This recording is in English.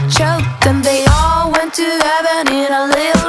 choked, and they all went to heaven in a little